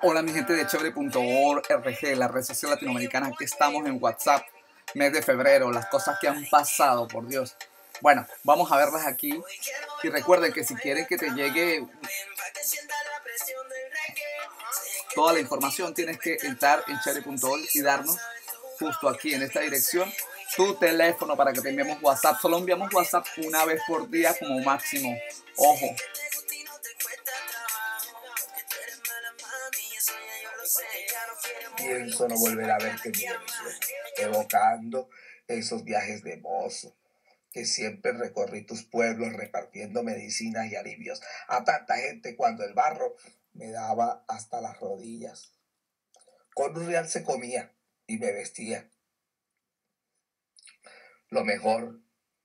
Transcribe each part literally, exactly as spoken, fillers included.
Hola mi gente de chévere punto org, la red social latinoamericana. Aquí estamos en WhatsApp, mes de febrero, las cosas que han pasado, por Dios. Bueno, vamos a verlas aquí. Y recuerden que si quieren que te llegue toda la información, tienes que entrar en chévere punto org y darnos justo aquí en esta dirección tu teléfono para que te enviemos WhatsApp. Solo enviamos WhatsApp una vez por día como máximo. Ojo. Pienso no volver a verte ni de mis sueños, evocando esos viajes de mozo, que siempre recorrí tus pueblos repartiendo medicinas y alivios a tanta gente cuando el barro me daba hasta las rodillas. Con un real se comía y me vestía. Lo mejor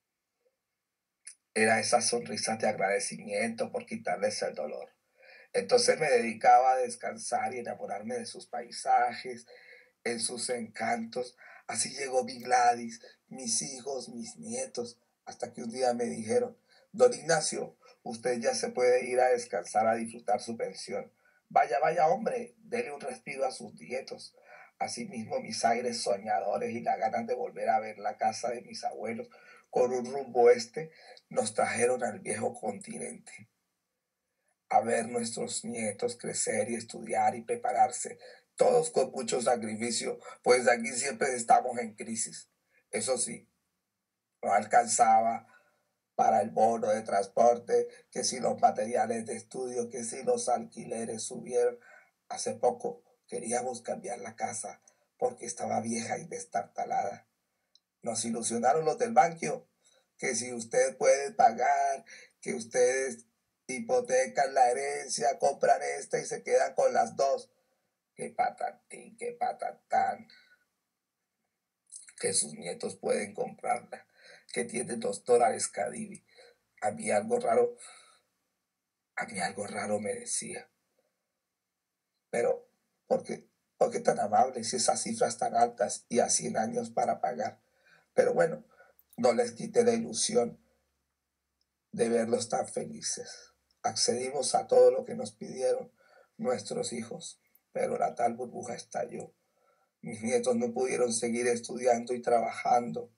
era esas sonrisas de agradecimiento por quitarles el dolor. Entonces me dedicaba a descansar y enamorarme de sus paisajes, en sus encantos. Así llegó mi Gladys, mis hijos, mis nietos, hasta que un día me dijeron: don Ignacio, usted ya se puede ir a descansar a disfrutar su pensión. Vaya, vaya hombre, dele un respiro a sus nietos. Asimismo mis aires soñadores y las ganas de volver a ver la casa de mis abuelos con un rumbo este nos trajeron al viejo continente, a ver nuestros nietos crecer y estudiar y prepararse, todos con mucho sacrificio, pues aquí siempre estamos en crisis. Eso sí, no alcanzaba para el bono de transporte, que si los materiales de estudio, que si los alquileres subieron. Hace poco queríamos cambiar la casa porque estaba vieja y destartalada. Nos ilusionaron los del banco, que si usted puede pagar, que ustedes hipotecan la herencia, compran esta y se quedan con las dos. Qué patatín, qué patatán. Que sus nietos pueden comprarla, que tiene dos dólares Cadivi. A mí algo raro, a mí algo raro me decía. Pero, ¿por qué, por qué tan amable si esas cifras tan altas y a cien años para pagar? Pero bueno, no les quité la ilusión de verlos tan felices. Accedimos a todo lo que nos pidieron nuestros hijos, pero la tal burbuja estalló. Mis nietos no pudieron seguir estudiando y trabajando.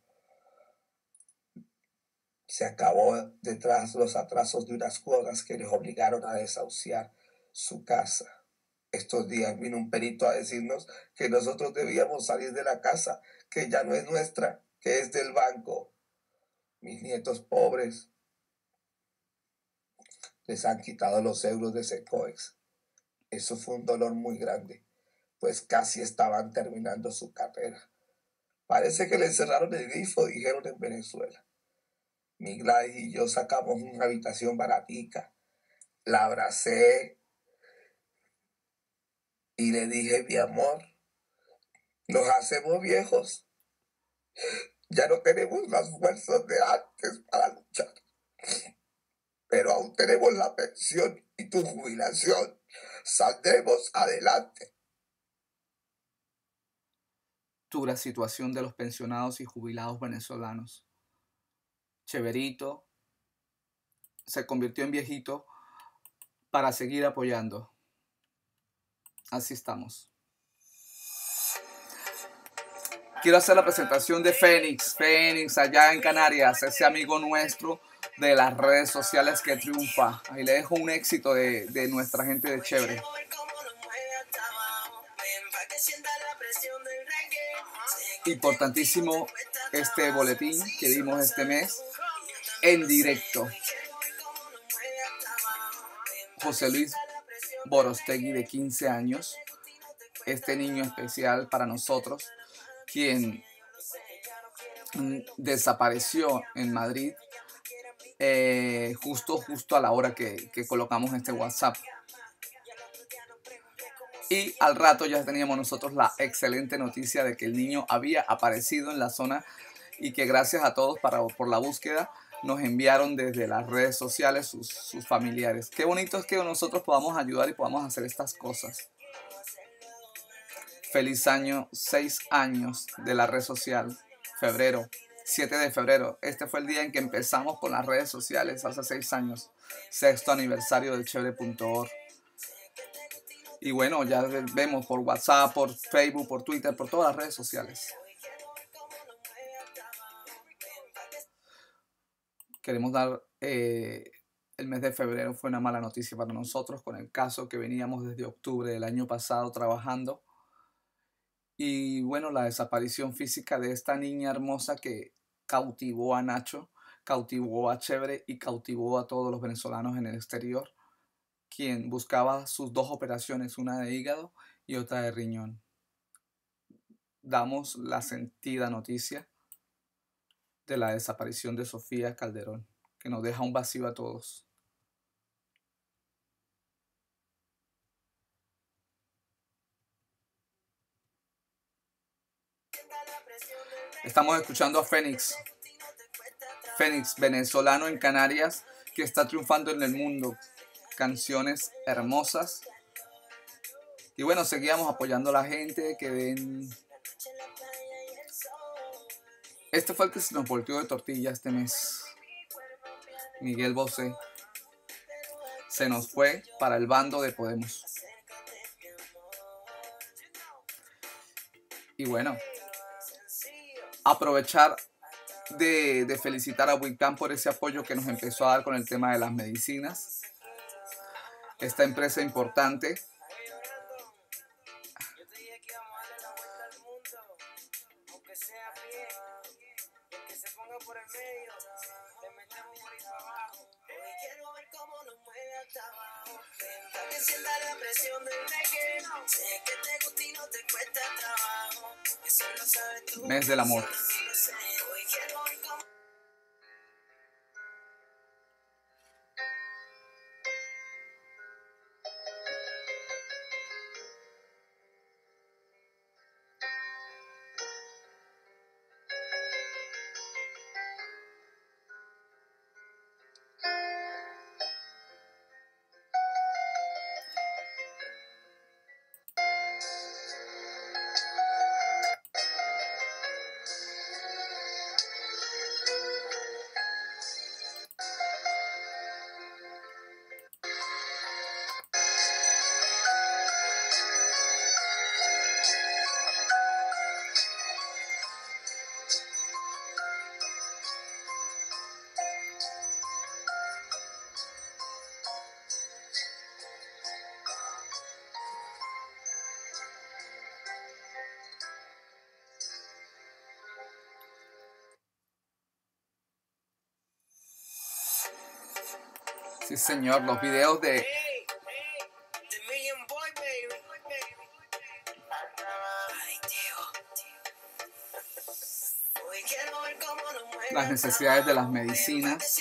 Se acabó detrás los atrasos de unas cuotas que les obligaron a desahuciar su casa. Estos días vino un perito a decirnos que nosotros debíamos salir de la casa, que ya no es nuestra, que es del banco. Mis nietos pobres les han quitado los euros de Secoex. Eso fue un dolor muy grande, pues casi estaban terminando su carrera. Parece que le cerraron el grifo, dijeron en Venezuela. Mi Gladys y yo sacamos una habitación baratica. La abracé y le dije: mi amor, nos hacemos viejos. Ya no tenemos las fuerzas de antes para luchar, pero aún tenemos la pensión y tu jubilación. Saldremos adelante. Dura situación de los pensionados y jubilados venezolanos. Cheverito se convirtió en viejito para seguir apoyando. Así estamos. Quiero hacer la presentación de Fénix, Fénix allá en Canarias, ese amigo nuestro de las redes sociales que triunfa. Ahí le dejo un éxito de, de nuestra gente de Chévere. Importantísimo este boletín que dimos este mes en directo. José Luis Borostegui, de quince años, este niño especial para nosotros, quien desapareció en Madrid eh, justo, justo a la hora que, que colocamos este WhatsApp. Y al rato ya teníamos nosotros la excelente noticia de que el niño había aparecido en la zona y que gracias a todos para, por la búsqueda nos enviaron desde las redes sociales sus, sus familiares. Qué bonito es que nosotros podamos ayudar y podamos hacer estas cosas. Feliz año, seis años de la red social, febrero, siete de febrero. Este fue el día en que empezamos con las redes sociales hace seis años. Sexto aniversario de chévere punto org. Y bueno, ya vemos por WhatsApp, por Facebook, por Twitter, por todas las redes sociales. Queremos dar, eh, el mes de febrero fue una mala noticia para nosotros con el caso que veníamos desde octubre del año pasado trabajando. Y bueno, la desaparición física de esta niña hermosa que cautivó a Nacho, cautivó a Chévere y cautivó a todos los venezolanos en el exterior, quien buscaba sus dos operaciones, una de hígado y otra de riñón. Damos la sentida noticia de la desaparición de Sofía Calderón, que nos deja un vacío a todos. Estamos escuchando a Fénix, Fénix, venezolano en Canarias, que está triunfando en el mundo. Canciones hermosas. Y bueno, seguíamos apoyando a la gente que ven. Este fue el que se nos volteó de tortilla este mes. Miguel Bosé se nos fue para el bando de Podemos. Y bueno, aprovechar de, de felicitar a Wiccan por ese apoyo que nos empezó a dar con el tema de las medicinas. Esta empresa importante mes del amor. Sí, señor, los videos de las necesidades de las medicinas.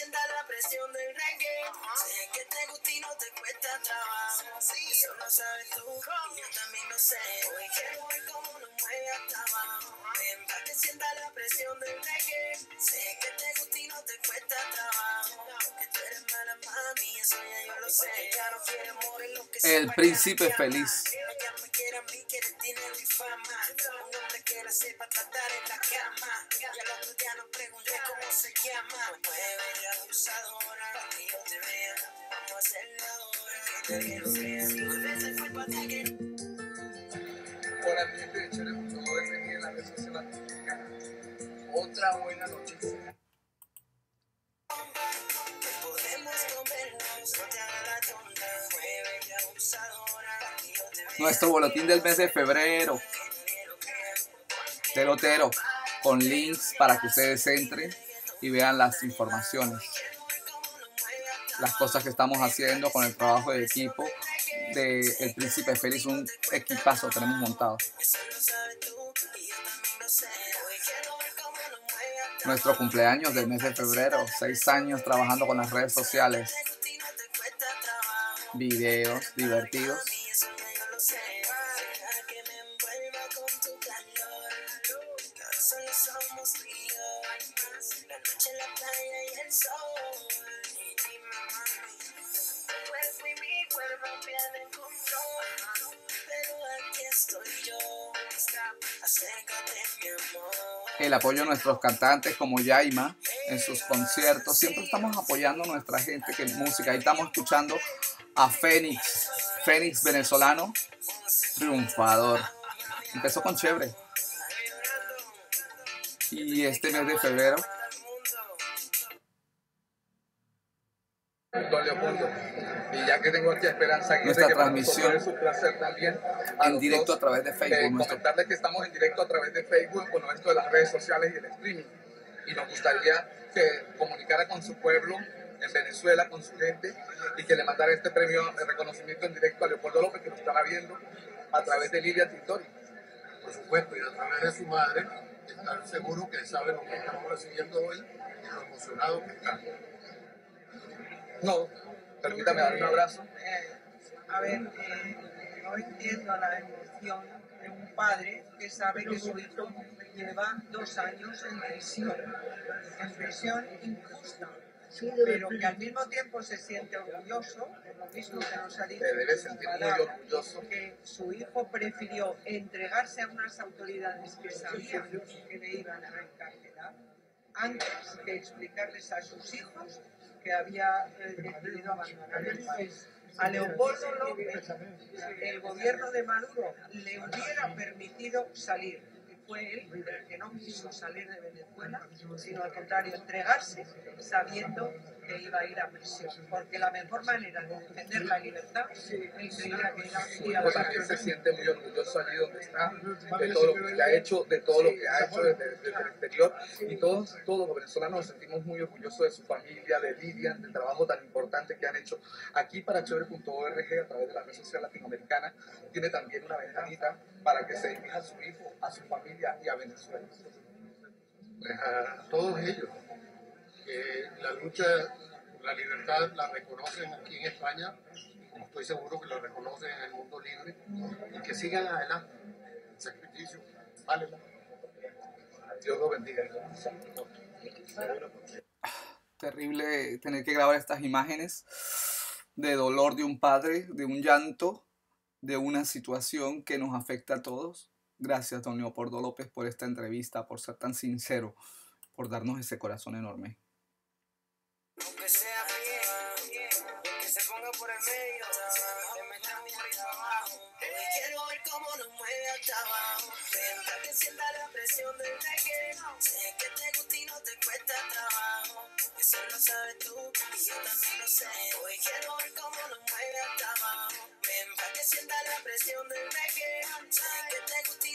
El príncipe feliz. Hola, mi gente de Chile, por todo defendido en la red social latinoamericana. Otra buena noticia. Nuestro boletín del mes de febrero. Tero Tero, con links para que ustedes entren y vean las informaciones, las cosas que estamos haciendo con el trabajo de equipo de El Príncipe Feliz. Un equipazo tenemos montado. Nuestro cumpleaños del mes de febrero, seis años trabajando con las redes sociales, videos divertidos. El apoyo a nuestros cantantes como Yaima en sus conciertos. Siempre estamos apoyando a nuestra gente que es música. Ahí estamos escuchando a Fénix, Fénix venezolano, triunfador. Empezó con chévere. Y este mes de febrero, Don Leopoldo, y ya que tengo aquí a Esperanza Aguirre, nuestra que para transmisión nosotros es un placer también a en los directo dos, a través de Facebook. eh, Nuestro, comentarles que estamos en directo a través de Facebook con esto de las redes sociales y el streaming. Y nos gustaría que comunicara con su pueblo en Venezuela, con su gente, y que le mandara este premio de reconocimiento en directo a Leopoldo López, que nos estará viendo a través de Lidia Tintori. Por supuesto, y a través de su madre, estar seguro que sabe lo que estamos recibiendo hoy y lo emocionado que está. No, permítame dar un abrazo. Eh, a ver, eh, no entiendo la emoción de un padre que sabe que su hijo lleva dos años en prisión, en prisión injusta, pero que al mismo tiempo se siente orgulloso, por lo mismo que nos ha dicho, Te debes sentir muy orgulloso. que su hijo prefirió entregarse a unas autoridades que sabían que le iban a encarcelar antes que explicarles a sus hijos que había eh, decidido abandonar el país. A Leopoldo López, el gobierno de Maduro le hubiera permitido salir. Y fue él el que no quiso salir de Venezuela, sino al contrario, entregarse sabiendo que iba a ir a prisión. Porque la mejor manera de defender la libertad, él creía que era ir a Pues la también se prisión. siente muy orgulloso allí donde está, de todo lo que ha hecho, de todo lo que ha hecho desde, desde el exterior. Y todos, todos los venezolanos nos sentimos muy orgullosos de su familia, de Lidia, del trabajo tan importante que han hecho. Aquí para chévere punto org, a través de la red social latinoamericana, tiene también una ventanita para que se dirija a su hijo, a su familia y a Venezuela. Pues a todos ellos, que la lucha por la libertad la reconocen aquí en España, como estoy seguro que la reconocen en el mundo libre, y que sigan adelante. El sacrificio vale la pena. Dios lo bendiga. terrible tener que grabar estas imágenes de dolor de un padre, de un llanto, de una situación que nos afecta a todos. Gracias, don Leopoldo López, por esta entrevista, por ser tan sincero, por darnos ese corazón enorme. Aunque sea bien, que se ponga por el medio, que me está por ahí para abajo. Hoy quiero ver cómo nos mueve hasta abajo. Ven que sienta la presión del reggae. Sé que te gusta y no te cuesta trabajo. Eso lo sabes tú y yo también lo sé. Hoy quiero ver cómo nos mueve hasta abajo. Ven que sienta la presión del reggae. Sé que te gusta y